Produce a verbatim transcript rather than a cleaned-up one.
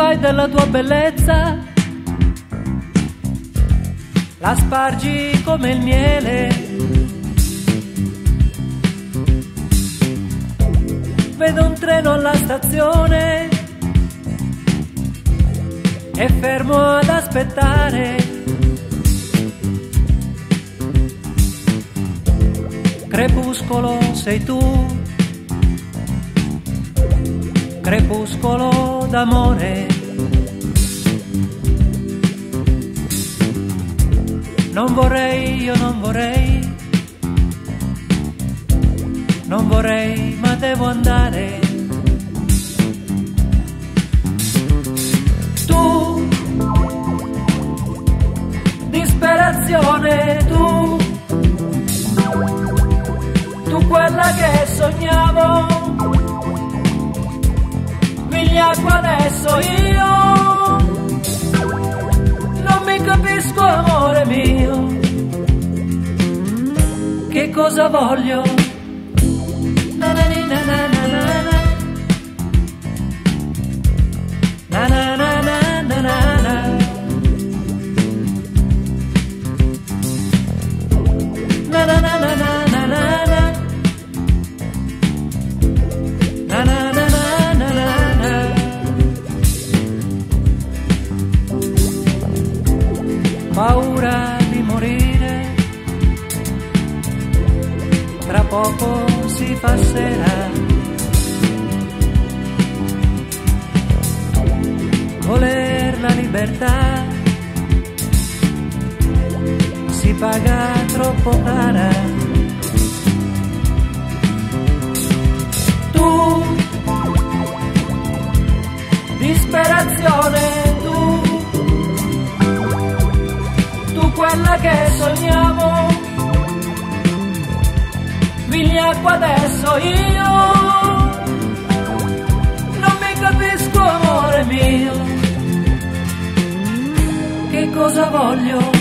fai della tua bellezza? La spargi come il miele. Vedo un treno alla stazione e fermo ad aspettare. Crepuscolo sei tu, crepuscolo d'amore. Non vorrei, io non vorrei, non vorrei, ma devo andare. Tu, disperazione, tu, tu quella che sognavo, Vigliacqua adesso io, non mi capisco amore mio, che cosa voglio? Na na na na na na na. Na na na na na na na. Na na na na na na na. Na na na na na na na. Paura di morire, tra poco si fa sera. Voler la libertà si paga troppo cara. Tu, disperazione, tu, tu quella che sognavo, Vigliacqua adesso io, non mi capisco amore mio, che cosa voglio?